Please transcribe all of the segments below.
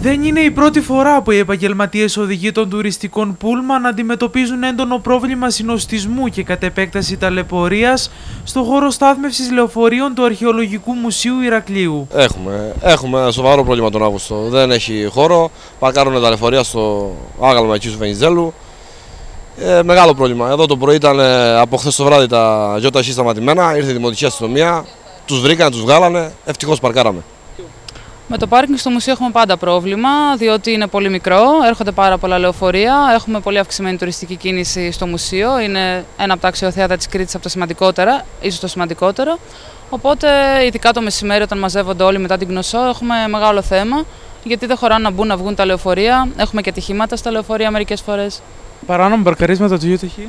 Δεν είναι η πρώτη φορά που οι επαγγελματίες οδηγοί των τουριστικών πούλμαν αντιμετωπίζουν έντονο πρόβλημα συνοστισμού και κατ' επέκταση ταλαιπωρίας στο χώρο στάθμευσης λεωφορείων του Αρχαιολογικού Μουσείου Ηρακλείου. Έχουμε σοβαρό πρόβλημα τον Αύγουστο. Δεν έχει χώρο. Παρκάρουν τα λεωφορεία στο άγαλμα εκεί του Βενιζέλου. Μεγάλο πρόβλημα. Εδώ το πρωί ήταν από χθες το βράδυ τα γιοταχή σταματημένα. Ήρθε η Δημοτική Αστυνομία, τους βρήκανε, τους βγάλανε. Ευτυχώς παρκάραμε. Με το πάρκινγκ στο μουσείο έχουμε πάντα πρόβλημα, διότι είναι πολύ μικρό, έρχονται πάρα πολλά λεωφορεία, έχουμε πολύ αυξημένη τουριστική κίνηση στο μουσείο, είναι ένα από τα αξιοθέατα της Κρήτης από τα σημαντικότερα, ίσως το σημαντικότερο. Οπότε, ειδικά το μεσημέρι, όταν μαζεύονται όλοι μετά την Κνωσό, έχουμε μεγάλο θέμα, γιατί δεν χωράνε να μπουν, να βγουν τα λεωφορεία, έχουμε και ατυχήματα στα λεωφορεία μερικές φορές. Παράνομα παρκαρίσματα του γιοταχή.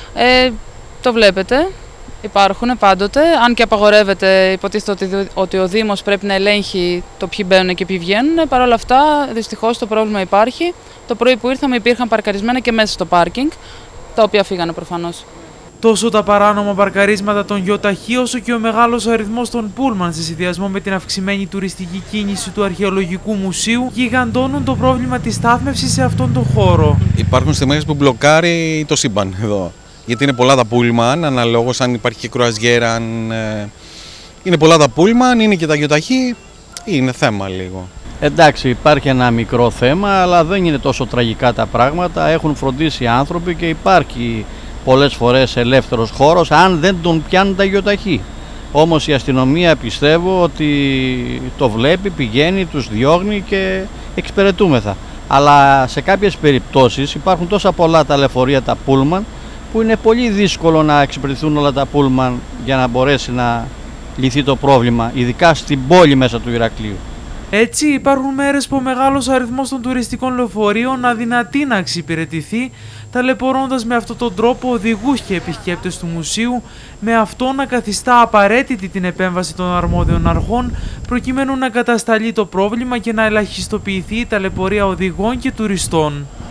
Το βλέπετε. Υπάρχουν πάντοτε, αν και απαγορεύεται, υποτίθεται ότι ο Δήμος πρέπει να ελέγχει το ποιοι μπαίνουν και ποιοι βγαίνουν. Παρ' όλα αυτά, δυστυχώς το πρόβλημα υπάρχει. Το πρωί που ήρθαμε υπήρχαν παρκαρισμένα και μέσα στο πάρκινγκ, τα οποία φύγανε προφανώς. Τόσο τα παράνομα παρκαρίσματα των γιοταχή, όσο και ο μεγάλος αριθμός των πούλμαν σε συνδυασμό με την αυξημένη τουριστική κίνηση του Αρχαιολογικού Μουσείου γιγαντώνουν το πρόβλημα της στάθμευσης σε αυτόν τον χώρο. Υπάρχουν στιγμές που μπλοκάρει το σύμπαν εδώ. Γιατί είναι πολλά τα πούλμαν, αναλόγως αν υπάρχει και κρουαζιέρα, αν είναι πολλά τα πούλμαν, είναι και τα γιοταχή, είναι θέμα λίγο. Εντάξει, υπάρχει ένα μικρό θέμα, αλλά δεν είναι τόσο τραγικά τα πράγματα. Έχουν φροντίσει οι άνθρωποι και υπάρχει πολλές φορές ελεύθερος χώρος, αν δεν τον πιάνουν τα γιοταχή. Όμως η αστυνομία πιστεύω ότι το βλέπει, πηγαίνει, τους διώχνει και εξυπηρετούμεθα. Αλλά σε κάποιες περιπτώσεις υπάρχουν τόσα πολλά τα λεωφορεία, τα πούλμαν, που είναι πολύ δύσκολο να εξυπηρετηθούν όλα τα πούλμαν για να μπορέσει να λυθεί το πρόβλημα, ειδικά στην πόλη μέσα του Ηρακλείου. Έτσι, υπάρχουν μέρες που ο μεγάλος αριθμός των τουριστικών λεωφορείων αδυνατεί να εξυπηρετηθεί, ταλαιπωρώντας με αυτόν τον τρόπο οδηγούς και επισκέπτες του μουσείου, με αυτό να καθιστά απαραίτητη την επέμβαση των αρμόδιων αρχών, προκειμένου να κατασταλεί το πρόβλημα και να ελαχιστοποιηθεί η ταλαιπωρία οδηγών και τουριστών.